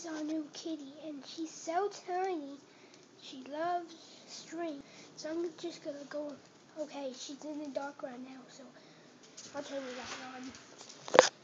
our new kitty, and she's so tiny. She loves string. So I'm just gonna go. Okay, she's in the dark right now, so I'll turn it back on.